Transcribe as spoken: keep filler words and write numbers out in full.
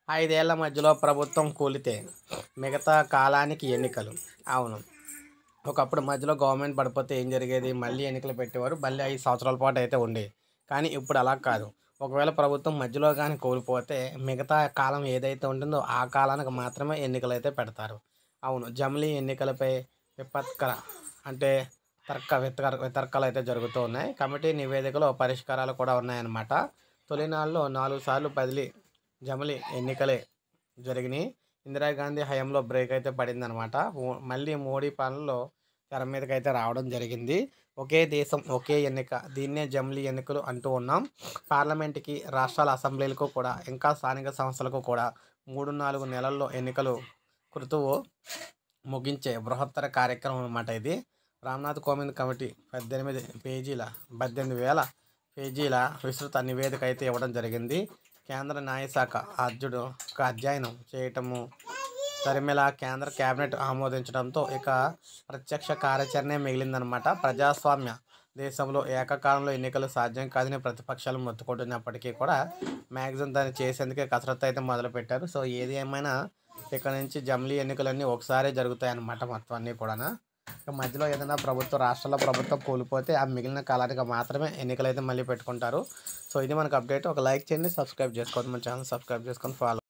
ఐదేళ్ల మధ్యలో ప్రభుత్వం కూలితే మిగతా కాలానికి ఎన్నికలు. అవును. ఒకప్పుడు మధ్యలో గవర్నమెంట్ పడిపోతే ఏం జరిగేది? మళ్ళీ ఎన్నికలు పెట్టేవారు. మళ్ళీ ఐదు సంవత్సరాల పాటు అయితే ఉండేవి. కానీ ఇప్పుడు అలా కాదు. ఒకవేళ ప్రభుత్వం మధ్యలో గాని కోల్పోతే మిగతా కాలం ఏదైతే ఉంటుందో ఆ కాలానికి మాత్రమే ఎన్నికలైతే పెడతారు. అవును. జమిలీ ఎన్నికలపై విపత్కర అంటే తర్క వితర్ వితర్కాలైతే జరుగుతూ ఉన్నాయి. కమిటీ నివేదికలో పరిష్కారాలు కూడా ఉన్నాయన్నమాట. తొలినాళ్ళలో నాలుగు సార్లు బదిలీ జమిలీ ఎన్నికలే జరిగినాయి. ఇందిరాగాంధీ హయాంలో బ్రేక్ అయితే పడిందనమాట. మో మళ్ళీ మోడీ పాలనలో తెర మీదకైతే రావడం జరిగింది. ఒకే దేశం ఒకే ఎన్నిక దీన్నే జమిలీ ఎన్నికలు అంటూ ఉన్నాం. పార్లమెంట్‌కి, రాష్ట్రాల అసెంబ్లీలకు కూడా ఇంకా స్థానిక సంస్థలకు కూడా మూడు, నాలుగు నెలల్లో ఎన్నికలు కృతువు ముగించే బృహత్తర కార్యక్రమం అనమాట ఇది. రామ్‌నాథ్ కోవింద్ కమిటీ పద్దెనిమిది పేజీల పద్దెనిమిది వేల పేజీల విస్తృత నివేదిక అయితే ఇవ్వడం జరిగింది. కేంద్ర న్యాయశాఖ అధ్యుడు ఒక అధ్యయనం చేయటము తరిమేలా కేంద్ర కేబినెట్ ఆమోదించడంతో ఇక ప్రత్యక్ష కార్యాచరణే మిగిలిందనమాట. ప్రజాస్వామ్య దేశంలో ఏకకాలంలో ఎన్నికలు సాధ్యం కాదని ప్రతిపక్షాలు మొత్తుకుంటున్నప్పటికీ కూడా మ్యాక్సిమం దాన్ని చేసేందుకే కసరత్తు అయితే మొదలుపెట్టారు. సో ఏది ఏమైనా ఇక్కడ నుంచి జమిలీ ఎన్నికలన్నీ ఒకసారి జరుగుతాయన్నమాట మొత్తం అన్నీ కూడా. ఇక మధ్యలో ఏదైనా ప్రభుత్వం రాష్ట్రాల ప్రభుత్వం కోల్పోతే ఆ మిగిలిన కాలానికి మాత్రమే ఎన్నికలు అయితే మళ్ళీ పెట్టుకుంటారు. సో ఇది మనకు అప్డేట్. ఒక లైక్ చేయండి, సబ్స్క్రైబ్ చేసుకోండి, మన ఛానల్ సబ్స్క్రైబ్ చేసుకొని ఫాలో